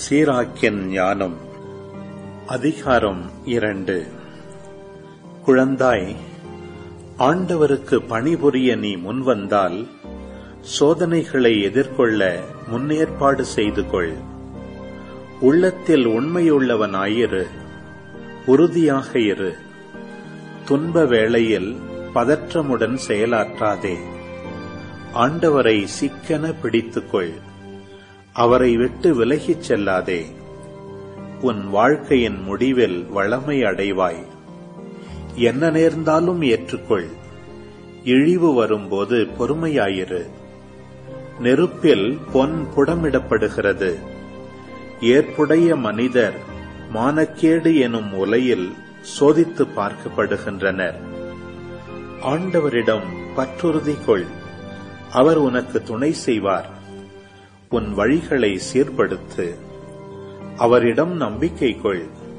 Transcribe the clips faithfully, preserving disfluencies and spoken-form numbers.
சீராக்கின் ஞானம். அதிகாரம் இரண்டு. குழந்தாய், ஆண்டவருக்கு பணிபுரிய நீ முன்வந்தால் சோதனைகளை எதிர்கொள்ள முன்னேற்பாடு செய்து கொள். உள்ளத்தில் உண்மையுள்ளவனாயிரு, உறுதியாக இரு. துன்ப வேளையில் பதற்றமுடன் செயலாற்றாதே. ஆண்டவரை சிக்கென பிடித்துக்கொள். அவரை விட்டு விலகிச் செல்லாதே. உன் வாழ்க்கையின் முடிவில் வளமை அடைவாய். என்ன நேர்ந்தாலும் ஏற்றுக்கொள். இழிவு வரும்போது பொறுமையாயிரு. நெருப்பில் பொன் புடமிடப்படுகிறது. ஏற்புடைய மனிதர் மானக்கேடு எனும் உலையில் சோதித்து பார்க்கப்படுகின்றனர். ஆண்டவரிடம் பற்றுறுதி கொள். அவர் உனக்கு துணை செய்வார். உன் வழிகளை சீர்படுத்து. அவரிடம் நம்பிக்கை கொள்.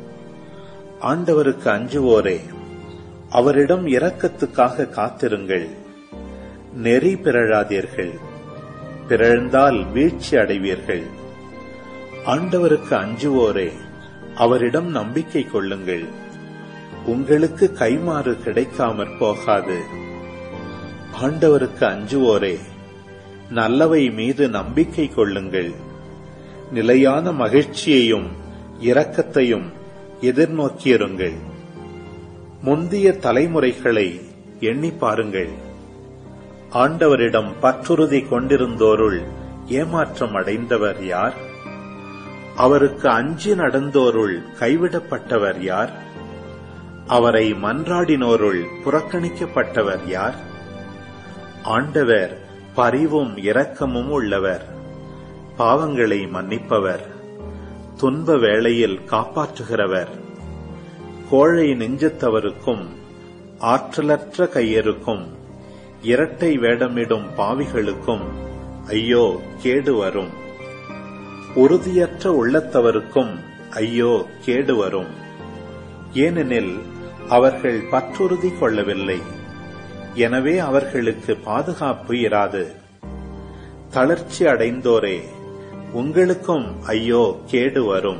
ஆண்டவருக்கு அஞ்சுவோரே, அவரிடம் இரக்கத்துக்காக காத்திருங்கள். நெறி பிறழாதீர்கள், பிறழ்ந்தால் வீழ்ச்சி அடைவீர்கள். ஆண்டவருக்கு அஞ்சுவோரே, அவரிடம் நம்பிக்கை கொள்ளுங்கள். உங்களுக்கு கைமாறு கிடைக்காமற் போகாது. ஆண்டவருக்கு அஞ்சுவோரே, நல்லவை மீது நம்பிக்கை கொள்ளுங்கள். நிலையான மகிழ்ச்சியையும் இரக்கத்தையும் எதிர்நோக்கியிருங்கள். முந்திய தலைமுறைகளை எண்ணி பாருங்கள். ஆண்டவரிடம் பற்றுறுதி கொண்டிருந்தோருள் ஏமாற்றம் அடைந்தவர் யார்? அவருக்கு அஞ்சி நடந்தோருள் கைவிடப்பட்டவர் யார்? அவரை மன்றாடினோருள் புறக்கணிக்கப்பட்டவர் யார்? ஆண்டவர் பரிவும் இரக்கமும் உள்ளவர், பாவங்களை மன்னிப்பவர், துன்ப வேளையில் காப்பாற்றுகிறவர். கோழை நெஞ்சத்தவருக்கும் ஆற்றலற்ற கையருக்கும் இரட்டை வேடமிடும் பாவிகளுக்கும் ஐயோ கேடு வரும். உறுதியற்ற உள்ளத்தவருக்கும் ஐயோ கேடு வரும். ஏனெனில் அவர்கள் பற்றுறுதி கொள்ளவில்லை. எனவே அவர்களுக்கு பாதுகாப்பு இராது. தளர்ச்சி அடைந்தோரே, உங்களுக்கும் ஐயோ கேடு வரும்.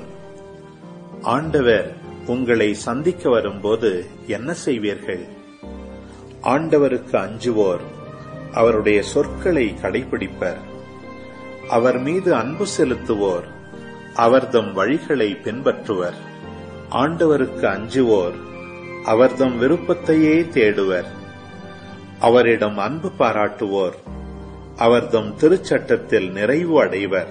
ஆண்டவர் உங்களை சந்திக்க வரும்போது என்ன செய்வீர்கள்? ஆண்டவருக்கு அஞ்சுவோர் அவருடைய சொற்களை கடைபிடிப்பர். அவர் மீது அன்பு செலுத்துவோர் அவர்தம் வழிகளை பின்பற்றுவர். ஆண்டவருக்கு அஞ்சுவோர் அவர்தம் விருப்பத்தையே தேடுவர். அவரிடம் அன்பு பாராட்டுவோர் அவர்தம் திருச்சட்டத்தில் நிறைவு அடைவர்.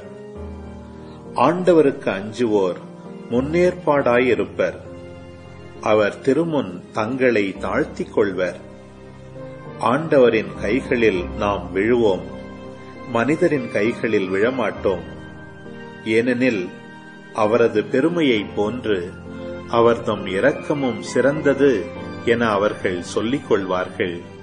ஆண்டவருக்கு அஞ்சுவோர் முன்னேற்பாடாயிருப்பர். அவர் திருமுன் தங்களை தாழ்த்திக் கொள்வர். ஆண்டவரின் கைகளில் நாம் விழுவோம், மனிதரின் கைகளில் விழமாட்டோம். ஏனெனில் அவரது பெருமையைப் போன்று அவர்தம் இரக்கமும் சிறந்தது என அவர்கள் சொல்லிக் கொள்வார்கள்.